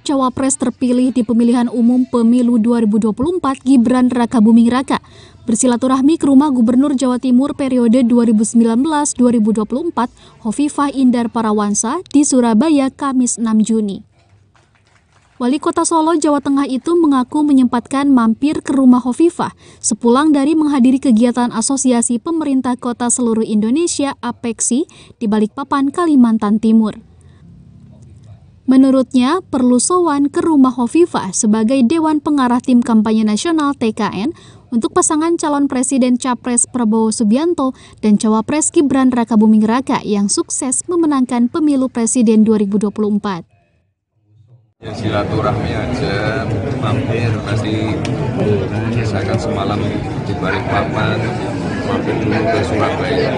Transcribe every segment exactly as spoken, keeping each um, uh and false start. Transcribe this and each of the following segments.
Cawapres terpilih di pemilihan umum pemilu dua ribu dua puluh empat Gibran Rakabuming Raka bersilaturahmi ke rumah Gubernur Jawa Timur periode dua ribu sembilan belas dua ribu dua puluh empat Hovifah Indar Parawansa di Surabaya Kamis enam Juni. Wali Kota Solo, Jawa Tengah itu mengaku menyempatkan mampir ke rumah Hovifah sepulang dari menghadiri kegiatan Asosiasi Pemerintah Kota Seluruh Indonesia (APEKSI) di Balikpapan, Kalimantan Timur. Menurutnya, perlu sowan ke rumah Hovifah sebagai Dewan Pengarah Tim Kampanye Nasional T K N untuk pasangan calon Presiden Capres Prabowo Subianto dan Cawapres Gibran Rakabuming Raka yang sukses memenangkan pemilu Presiden dua ribu dua puluh empat. Ya silaturahmi aja, mampir pasti saya semalam di Balikpapan, mampir dulu ke Surabaya.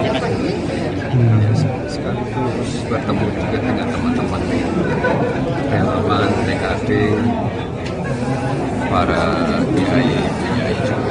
Sekaligus bertemu juga dengan teman-teman relawan, T K D, para kiai, kiai juga.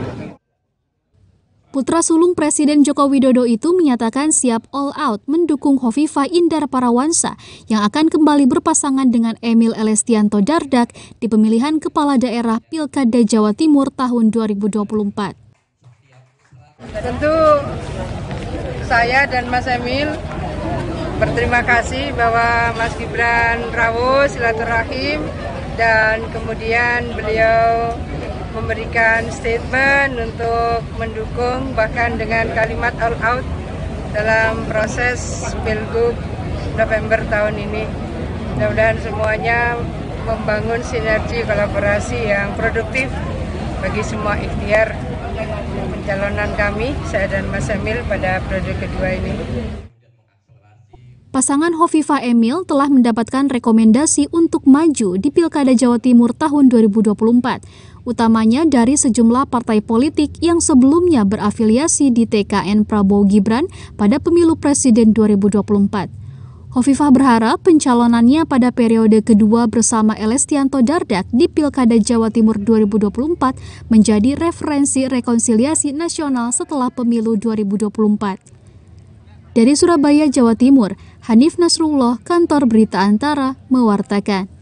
Putra sulung Presiden Joko Widodo itu menyatakan siap all out mendukung Hovifah Indar Parawansa yang akan kembali berpasangan dengan Emil Elestianto Dardak di pemilihan Kepala Daerah Pilkada Jawa Timur tahun dua ribu dua puluh empat. Tentu saya dan Mas Emil berterima kasih bahwa Mas Gibran rawuh silaturahim dan kemudian beliau memberikan statement untuk mendukung bahkan dengan kalimat all out dalam proses Pilgub November tahun ini. Mudah-mudahan semuanya membangun sinergi kolaborasi yang produktif bagi semua ikhtiar pencalonan kami, saya dan Mas Emil pada periode kedua ini. Pasangan Hovifah Emil telah mendapatkan rekomendasi untuk maju di Pilkada Jawa Timur tahun dua ribu dua puluh empat, utamanya dari sejumlah partai politik yang sebelumnya berafiliasi di T K N Prabowo Gibran pada pemilu Presiden dua ribu dua puluh empat. Hovifah berharap pencalonannya pada periode kedua bersama Elestianto Dardak di Pilkada Jawa Timur dua ribu dua puluh empat menjadi referensi rekonsiliasi nasional setelah pemilu dua ribu dua puluh empat. Dari Surabaya, Jawa Timur, Hanif Nasrullah, Kantor Berita Antara, mewartakan.